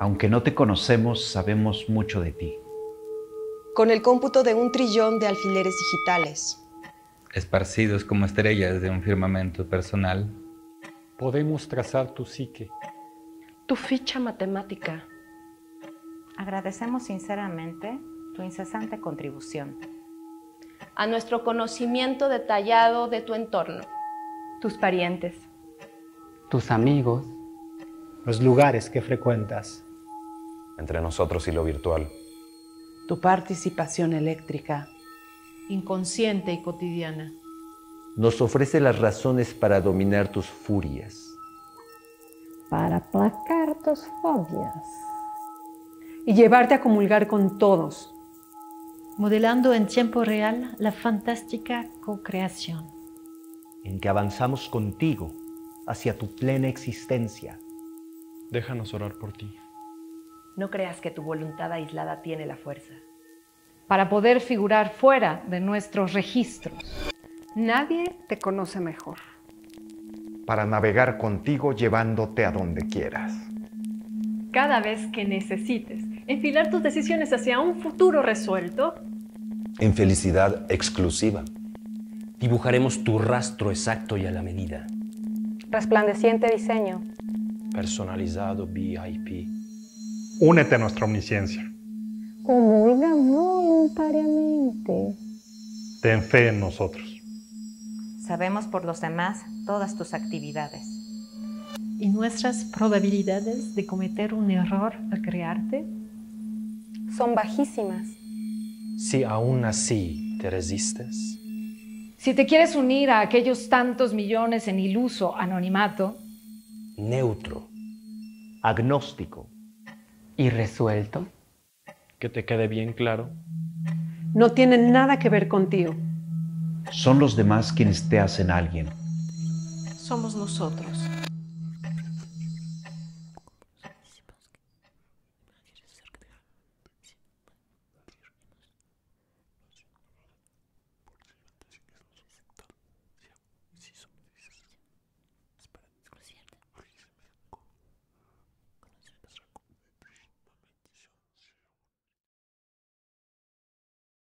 Aunque no te conocemos, sabemos mucho de ti. Con el cómputo de 1 trillón de alfileres digitales, esparcidos como estrellas de un firmamento personal, podemos trazar tu psique, tu ficha matemática. Agradecemos sinceramente tu incesante contribución A nuestro conocimiento detallado de tu entorno, tus parientes, tus amigos, los lugares que frecuentas, entre nosotros y lo virtual, tu participación eléctrica, inconsciente y cotidiana. Nos ofrece las razones para dominar tus furias, para aplacar tus fobias y llevarte a comulgar con todos, modelando en tiempo real la fantástica co-creación, en que avanzamos contigo hacia tu plena existencia. Déjanos orar por ti. No creas que tu voluntad aislada tiene la fuerza. Para poder figurar fuera de nuestros registros. Nadie te conoce mejor. Para navegar contigo llevándote a donde quieras. Cada vez que necesites enfilar tus decisiones hacia un futuro resuelto. En felicidad exclusiva. Dibujaremos tu rastro exacto y a la medida. Resplandeciente diseño. Personalizado VIP. Únete a nuestra omnisciencia. Comulga voluntariamente. Ten fe en nosotros. Sabemos por los demás todas tus actividades. ¿Y nuestras probabilidades de cometer un error al crearte? Son bajísimas. Si aún así te resistes. Si te quieres unir a aquellos tantos millones en iluso anonimato. Neutro. Agnóstico. Irresuelto. Que te quede bien claro. No tienen nada que ver contigo. Son los demás quienes te hacen alguien. Somos nosotros.